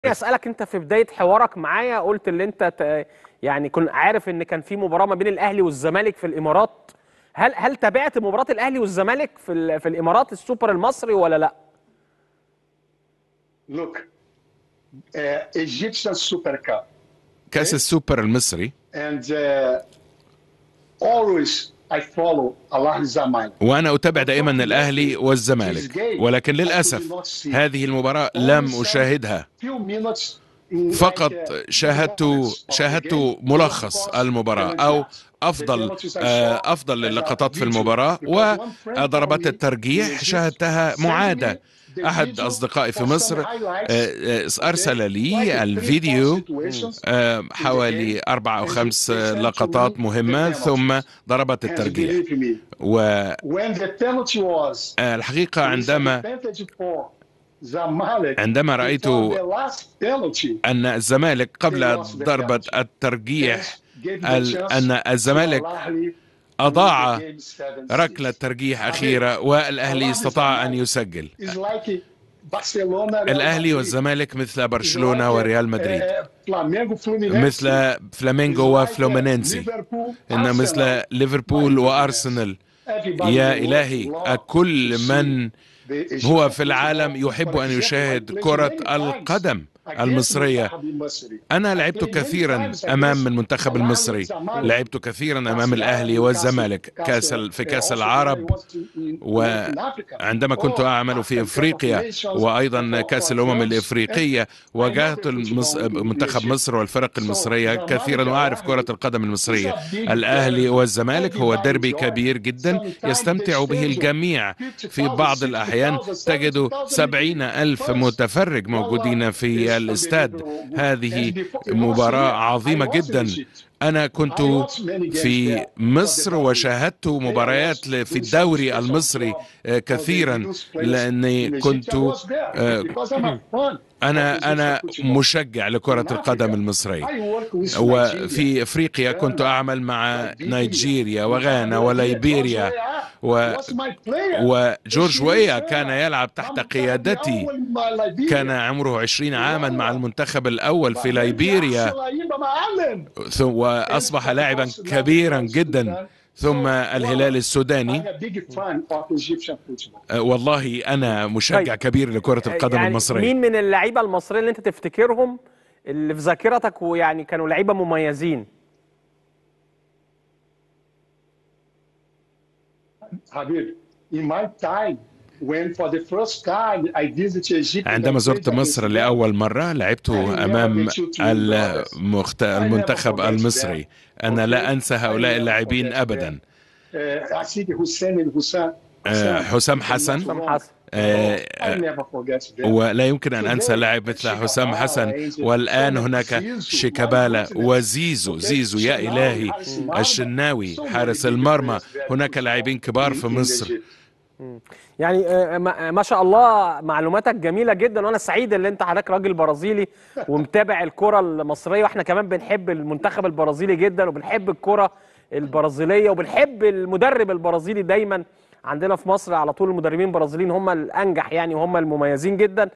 اسالك انت في بدايه حوارك معايا قلت اللي انت يعني كنت عارف ان كان في مباراه ما بين الاهلي والزمالك في الامارات. هل تابعت مباراه الاهلي والزمالك في الامارات السوبر المصري ولا لا؟ Look, Egyptian Super Cup, كأس okay? السوبر المصري. And always I follow Al Zamalek. وأنا أتابع دائما الأهلي والزمالك، ولكن للأسف هذه المباراة لم أشاهدها. فقط شاهدت ملخص المباراة أو أفضل اللقطات في المباراة، وضربات الترجيح شاهدتها معادة. أحد أصدقائي في مصر أرسل لي الفيديو، حوالي 4 أو 5 لقطات مهمة، ثم ضربات الترجيح. والحقيقة عندما رأيت أن الزمالك قبل ضربة الترجيح أن الزمالك أضاع ركلة ترجيح أخيرة والأهلي استطاع أن يسجل. الأهلي والزمالك مثل برشلونة وريال مدريد، مثل فلامينغو وفلومينينسي، إن مثل ليفربول وأرسنال. يا إلهي، كل من هو في العالم يحب أن يشاهد كرة القدم المصرية. أنا لعبت كثيرا أمام المنتخب المصري، لعبت كثيرا أمام الأهلي والزمالك في كأس العرب، وعندما كنت أعمل في إفريقيا وأيضا كأس الأمم الإفريقية واجهت منتخب مصر والفرق المصرية كثيرا، وأعرف كرة القدم المصرية. الأهلي والزمالك هو ديربي كبير جدا يستمتع به الجميع. في بعض الأحيان تجد 70,000 متفرج موجودين في الاستاد. هذه مباراة عظيمة جدا. أنا كنت في مصر وشاهدت مباريات في الدوري المصري كثيرا، لأني كنت أنا مشجع لكرة القدم المصرية. وفي أفريقيا كنت أعمل مع نيجيريا وغانا وليبيريا، وجورج ويا كان يلعب تحت قيادتي، كان عمره 20 عاما مع المنتخب الأول في ليبيريا، وأصبح لاعبا كبيرا جدا. ثم الهلال السوداني. والله أنا مشجع كبير لكرة القدم يعني المصرية. مين من اللعيبة المصريين اللي أنت تفتكرهم اللي في ذاكرتك ويعني كانوا لعيبة مميزين؟ حبيبي، in my time when for the first time I visited Egypt. عندما زرت مصر لأول مرة لعبت أمام المنتخب المصري. أنا لا أنسى هؤلاء اللاعبين أبدا. حسام حسن، ولا يمكن أن أنسى لاعب مثل حسام حسن. والآن هناك شيكابالا وزيزو، يا إلهي، الشناوي حارس المرمى. هناك لاعبين كبار في مصر. يعني ما شاء الله، معلوماتك جميلة جدا، وأنا سعيد اللي أنت حضرتك راجل برازيلي ومتابع الكرة المصرية، وإحنا كمان بنحب المنتخب البرازيلي جدا وبنحب الكرة البرازيلية وبنحب المدرب البرازيلي. دايما عندنا في مصر على طول المدربين البرازيليين هم الأنجح يعني وهم المميزين جدا.